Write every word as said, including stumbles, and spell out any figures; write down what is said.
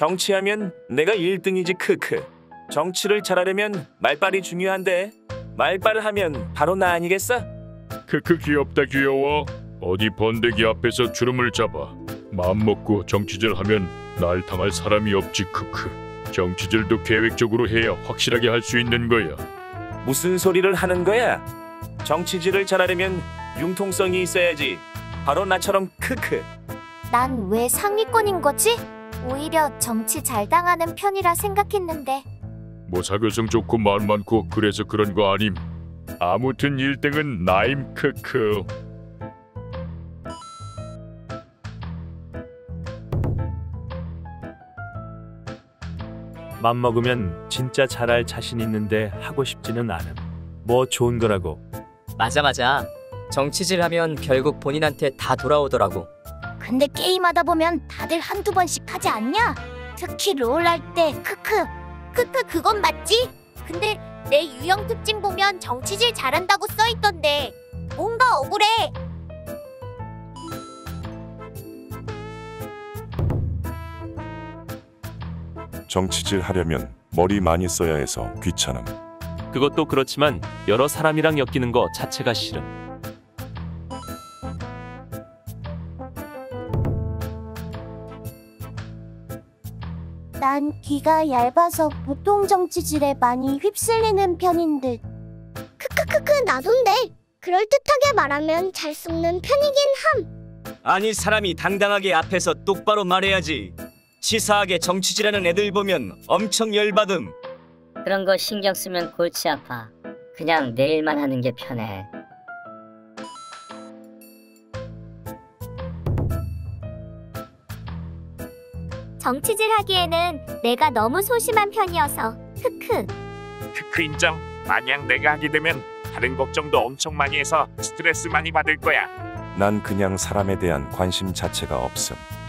정치하면 내가 일 등이지 크크. 정치를 잘하려면 말빨이 중요한데 말빨을 하면 바로 나 아니겠어? 크크 귀엽다 귀여워. 어디 번데기 앞에서 주름을 잡아. 마음먹고 정치질 하면 날 당할 사람이 없지 크크. 정치질도 계획적으로 해야 확실하게 할 수 있는 거야. 무슨 소리를 하는 거야? 정치질을 잘하려면 융통성이 있어야지. 바로 나처럼 크크. 난 왜 상위권인 거지? 오히려 정치 잘 당하는 편이라 생각했는데. 뭐 사교성 좋고 말 많고 그래서 그런 거 아님. 아무튼 일 등은 나임 크크. 맘먹으면 진짜 잘할 자신 있는데 하고 싶지는 않음. 뭐 좋은 거라고. 맞아 맞아. 정치질 하면 결국 본인한테 다 돌아오더라고. 근데 게임하다 보면 다들 한두 번씩 하지 않냐? 특히 롤 할 때 크크. 크크 그건 맞지? 근데 내 유형 특징 보면 정치질 잘한다고 써있던데 뭔가 억울해. 정치질 하려면 머리 많이 써야 해서 귀찮음. 그것도 그렇지만 여러 사람이랑 엮이는 거 자체가 싫음. 난 귀가 얇아서 보통 정치질에 많이 휩쓸리는 편인 듯. 크크크크 나돈데. 그럴듯하게 말하면 잘 썩는 편이긴 함. 아니 사람이 당당하게 앞에서 똑바로 말해야지. 치사하게 정치질하는 애들 보면 엄청 열받음. 그런 거 신경 쓰면 골치 아파. 그냥 내 일만 하는 게 편해. 정치질 하기에는 내가 너무 소심한 편이어서 크크. 크크 인정. 만약 내가 하게 되면 다른 걱정도 엄청 많이 해서 스트레스 많이 받을 거야. 난 그냥 사람에 대한 관심 자체가 없음.